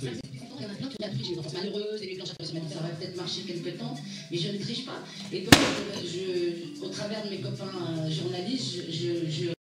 Il y en a plein qui ont appris, j'ai une enfance malheureuse, et les blanches, ça va peut-être marcher quelque temps, mais je ne triche pas. Et donc, au travers de mes copains journalistes, je